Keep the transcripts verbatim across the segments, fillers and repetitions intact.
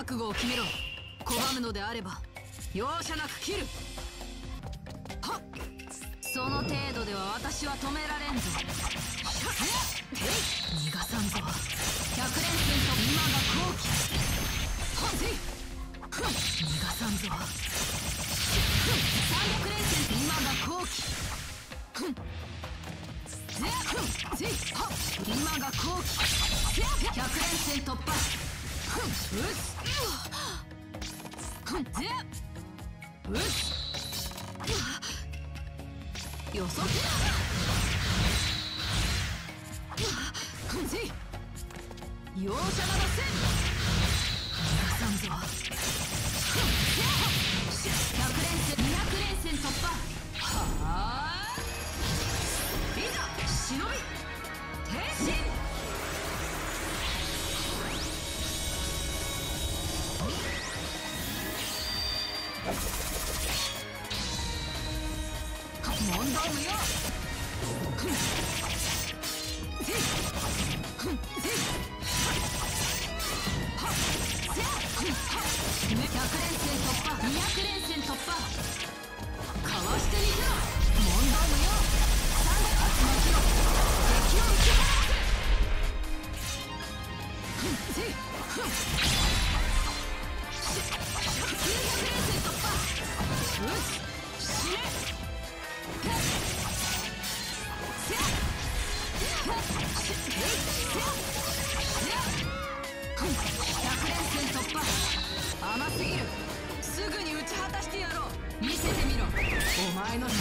覚悟を決めろ。拒むのであれば容赦なく切る。はっ、その程度では私は止められんぞ。逃がさんぞ。百連戦と今が好機。はっ、逃がさんぞ。三百連戦と今が好機。今が好機。百連戦突破。うっうっよそ容赦などせん。逃がさんぞ。百連戦二百連戦突破。はあ、いざ忍び転身。問答無用。百連戦突破。二百連戦突破。かわしてみせろ。問答無用。三百集まりろ。敵を打ち払わせ。九百連戦突破。うっ死ね。百連戦突破。甘すぎる。すぐに打ち果たしてやろう。見せてみろ。お前の問答無用。のこの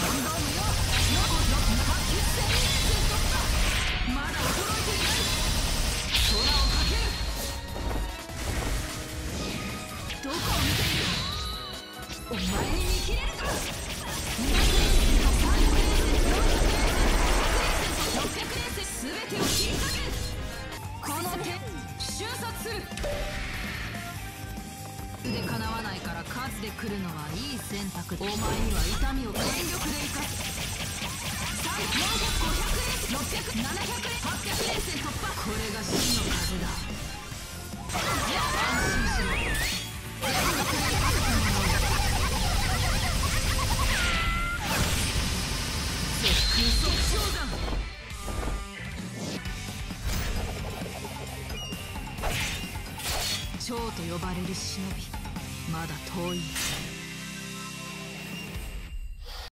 百戦連戦突破。まだ衰えていない。空をかける。どこを見ている。お前に見切れるか。二百連戦と三百連戦、四百連戦、五百連戦と六百連戦、すべてを切り裂け。この手収殺する。でかなわないから数で来るのはいい選択。お前には痛みを全力で生かす。さんびゃく、よんひゃく、ごひゃく連戦、ろっぴゃく、ななひゃく連、はっぴゃく連戦突破。これが真の風だ。安心しろ。全力で勝つもの。絶空速衝弾。蝶と呼ばれる忍び、まだ遠い。